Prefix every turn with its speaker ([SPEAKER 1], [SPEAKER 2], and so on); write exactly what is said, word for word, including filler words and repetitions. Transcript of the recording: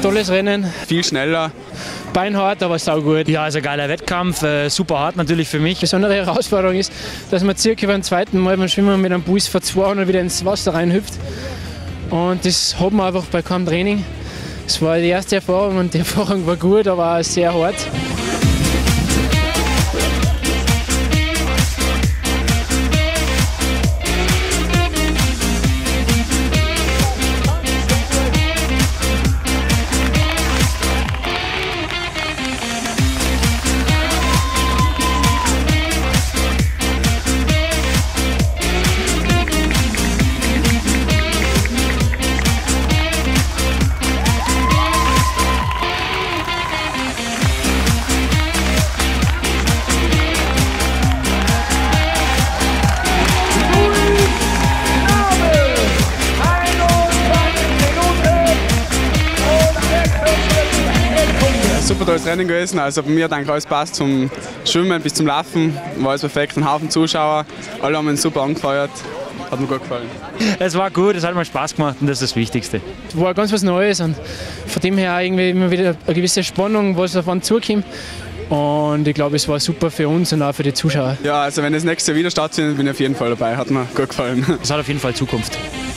[SPEAKER 1] tolles Rennen.
[SPEAKER 2] Viel schneller.
[SPEAKER 1] Beinhart, aber saugut.
[SPEAKER 3] Ja, also geiler Wettkampf, äh, super hart natürlich für mich.
[SPEAKER 1] Die besondere Herausforderung ist, dass man circa beim zweiten Mal beim Schwimmen mit einem Bus vor zweihundert wieder ins Wasser reinhüpft. Und das hat man einfach bei keinem Training. Es war die erste Erfahrung und die Erfahrung war gut, aber auch sehr hart.
[SPEAKER 2] Super tolles Rennen gewesen, also bei mir hat eigentlich alles passt, zum Schwimmen bis zum Laufen war alles perfekt, ein Haufen Zuschauer, alle haben uns super angefeuert, hat mir gut gefallen.
[SPEAKER 3] Es war gut, es hat mir Spaß gemacht und das ist das Wichtigste.
[SPEAKER 1] Es war ganz was Neues und von dem her auch irgendwie immer wieder eine gewisse Spannung, was auf uns zukommt. Und ich glaube, es war super für uns und auch für die Zuschauer.
[SPEAKER 2] Ja, also wenn das nächste Jahr wieder stattfindet, bin ich auf jeden Fall dabei, hat mir gut gefallen.
[SPEAKER 3] Es hat auf jeden Fall Zukunft.